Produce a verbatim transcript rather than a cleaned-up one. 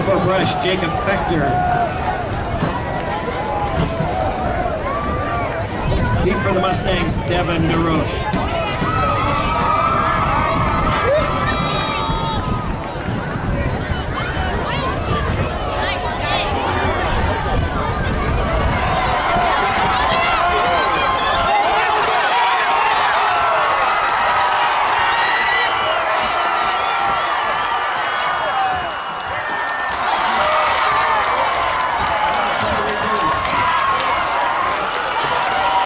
for Brush, Jacob Fector. Deep for the Mustangs, Devin DeRoche.